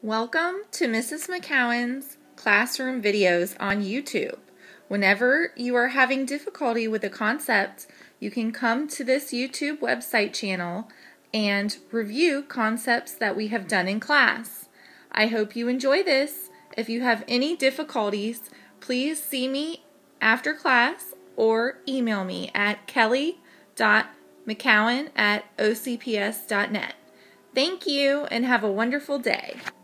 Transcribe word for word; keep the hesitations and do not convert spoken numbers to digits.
Welcome to Missus McCown's classroom videos on YouTube. Whenever you are having difficulty with a concept, you can come to this YouTube website channel and review concepts that we have done in class. I hope you enjoy this. If you have any difficulties, please see me after class or email me at kelly dot mccown at o c p s dot net. Thank you and have a wonderful day.